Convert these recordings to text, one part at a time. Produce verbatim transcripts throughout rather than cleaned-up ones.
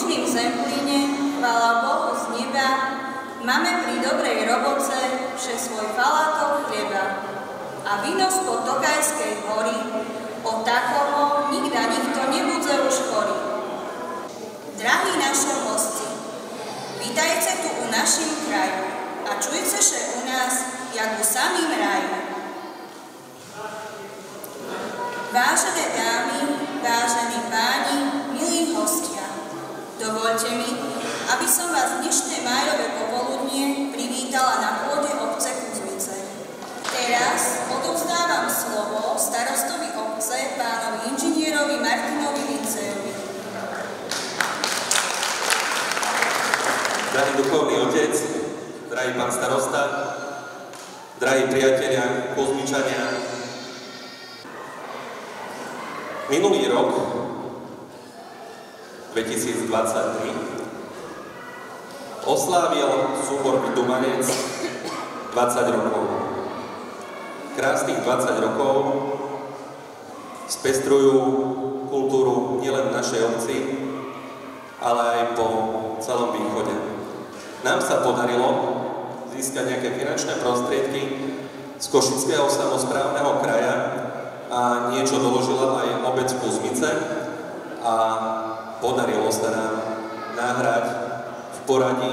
slušným zemplíne, chvála Bohu z neba, máme pri dobrej roboce vše svoj falátok chleba. A víno spod Tokajskej hory, od takoho nikda nikto nebudze už chorý. Drahí našom hostci, vítajte tu u našim kraju a čujte še u nás, jak u samým raju. Vážené dámy, vážení páni, milí hostia, dovoľte mi, aby som vás dnešné májové popoludnie privítala na pôde obce Kuzmice. Teraz odovzdávam slovo starostovi obce, pánovi inžinierovi Martinovi Vincejovi. Drahý duchovný otec, drahý pán starosta, drahí priatelia, Kuzmičania, minulý rok, dvetisícdvadsaťtri, oslávil súbor Vydumanec dvadsať rokov. Krásnych dvadsať rokov spestrujú kultúru nielen v našej obci, ale aj po celom východe. Nám sa podarilo získať nejaké finančné prostriedky z Košického samosprávneho kraja a niečo doložila aj obec Kuzmice a podarilo sa nám nahrať v poradí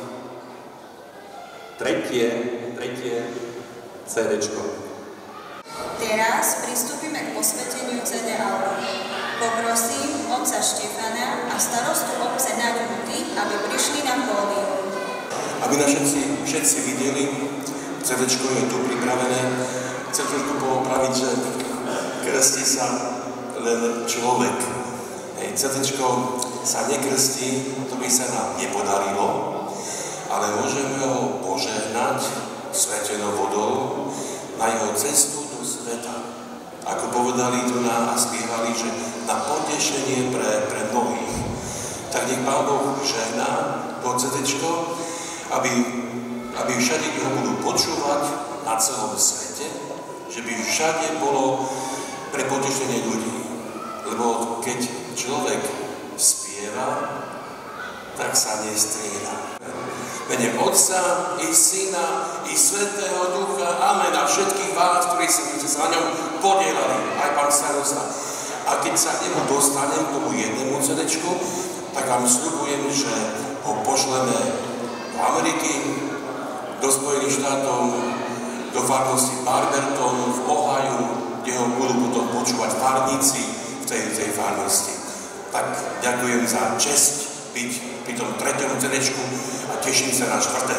tretie, tretie cédečko. Teraz pristúpime k posveteniu cé dé Auro. Poprosím otca Štefana a starostu obce Naďu Huty, aby prišli na pódium. Aby nás všetci, všetci videli, cédečko je tu pripravené. Chcem trošku poopraviť, že krstí sa len človek. Cédečko sa nekrstí, to by sa nám nepodarilo, ale môžeme ho požehnať svetenou vodou na jeho cestu do sveta. Ako povedali tu na, a spievali, že na potešenie pre, pre mnohých. Tak nech Pán Boh žehná to cédečko, aby, aby všade ho budú počúvať na celom svete, že by všade bolo pre potešenie ľudí. Lebo keď človek spieva, tak sa nestrieda. Mene Otca i Syna i Svätého Ducha. Amen. A všetkých vás, ktorí sa sa na ňom podielali, aj pán starosta. A keď sa k nemu dostanem, k tomu jednému cédečku, tak vám sľubujem, že ho pošleme do Ameriky, do Spojených štátov, do farnosti Barberton v Ohio, kde ho budú potom počúvať farníci v tej, tej farnosti. Tak ďakujem za česť byť pri tom treťom cédečku a teším sa na štvrté.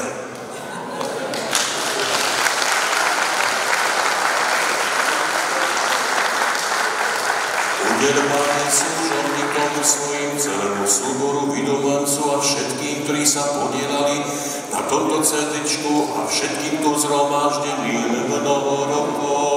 Udeľ, Pane, služobníkom svojim, celému súboru Vydumancov a všetkým, ktorí sa podielali na tomto cédečku a všetkým tu zhromaždeným mnoho rokov.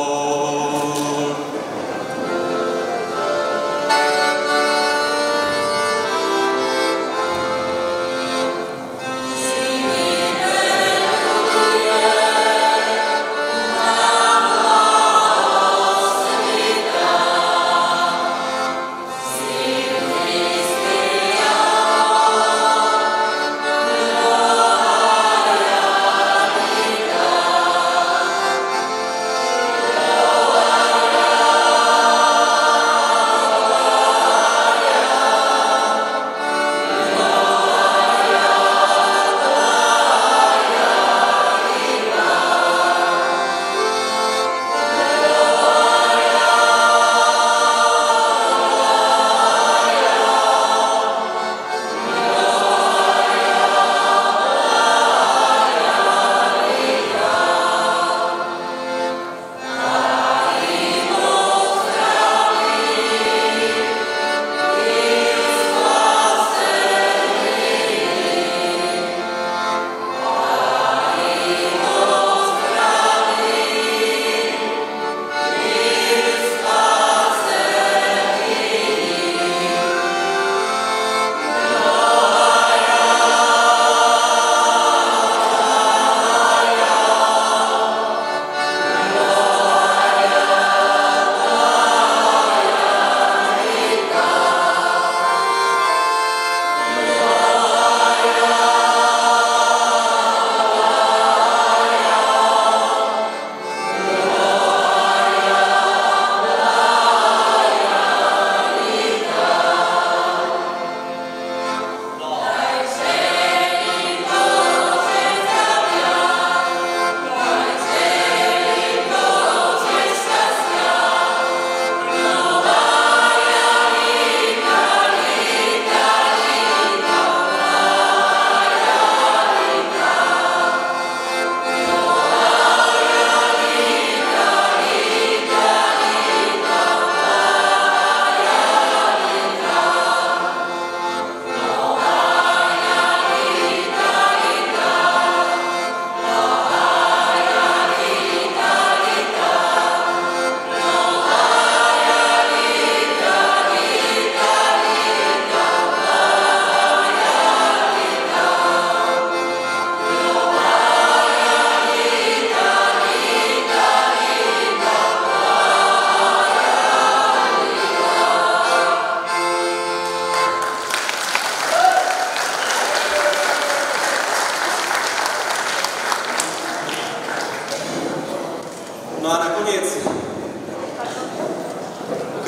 Amen.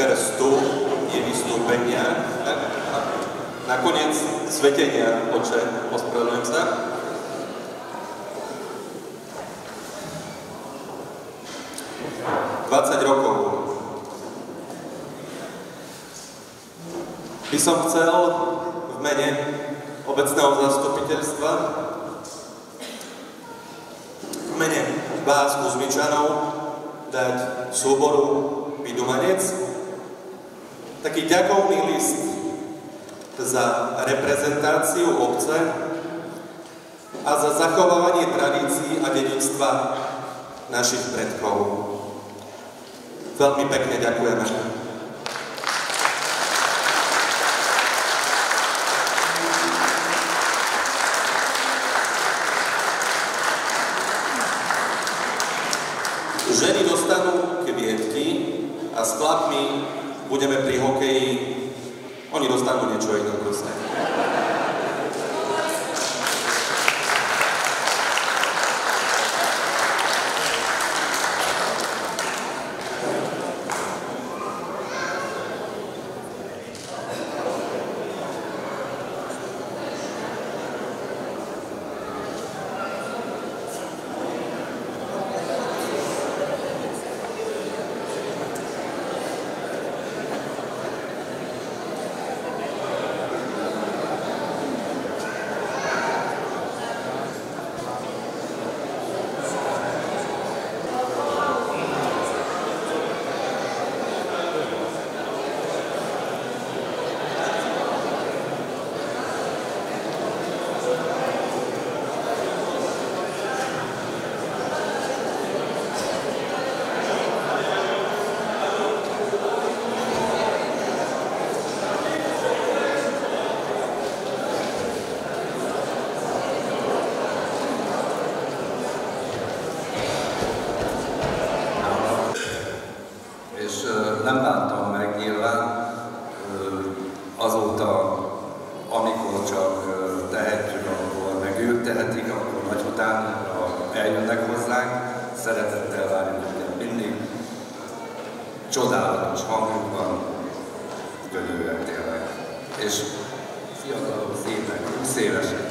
krstu, nevystúpenia, nakoniec svetenia, oče, ospravedlňujem sa. dvadsať rokov. By som chcel v mene obecného zastupiteľstva, v mene vás, Kuzmičanov, dať súboru Vydumanec taký ďakovný list za reprezentáciu obce a za zachovávanie tradícií a dedičstva našich predkov. Veľmi pekne ďakujeme. Ženy dostanú kvietky a s chlapmi budeme pri hokeji. Oni dostanú niečo iné proste. Nem láttam meg nyilván, azóta, amikor csak tehetjük, akkor meg ők tehetik, akkor nagy után eljönnek hozzánk, szeretettel várjuk őket mindig. Csodálatos hangjuk van, gyönyörűek tényleg. És fiatalok, szépek, húsz évesek.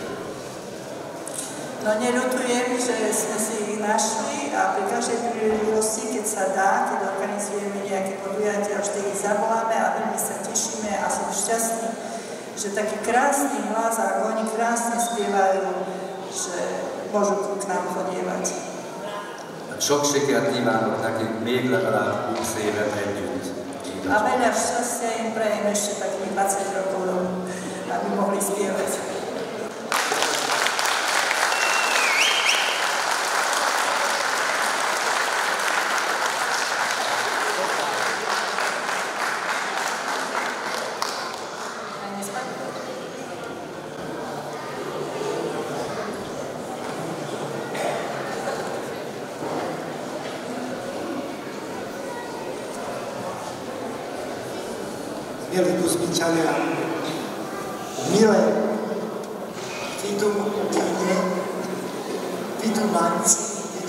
No neľutujem, že sme si ich našli a pri každej príležitosti, keď sa dá, keď organizujeme nejaké podujatia, vždy ich zavoláme a veľmi sa tešíme a som šťastný, že taký krásny hlas a ako oni krásne spievajú, že môžu k nám chodievať. Sok sikert kívánok nekik, még legalább húsz évet együtt. A veľa šťastia im prajem ešte takých dvadsať rokov, aby mohli spievať. Milí Kuzmičania, milé Vydumankyne, Vydumanci,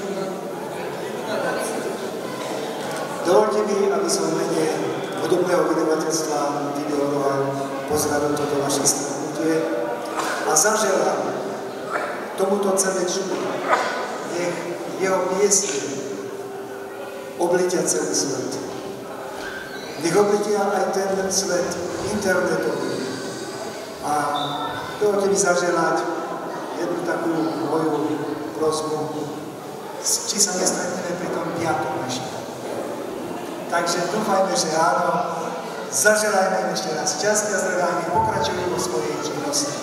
dovolte mi, aby som v mene hudobného vydavateľstva Videorova pozdravil toto vaše stretnutie a zaželám tomuto cedečku, nech jeho piesne oblitia celý svet. Nech oblitia aj ten svet internetový. A dovolte mi zaželať jednu takú moju prosbu, či sa nestretneme pri tom piatom ešte. Takže dúfajme, že áno. Zaželajme ešte raz šťastia, zdravia, pokračujú vo svojej činnosti.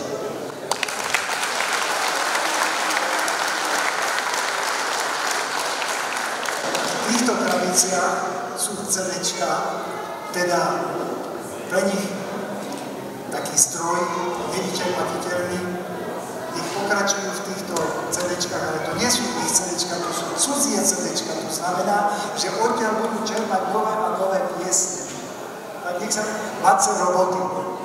V týchto tradíciách sú cedečka, teda pre nich taký stroj, nevyčerpatiteľný, ich pokračujú v týchto cedečkách, ale to nie sú ich cedečka, to sú cudzie cedečka, to znamená, že odtiaľ budú čerpať nové a nové piesne. Tak nech sa máte roboty.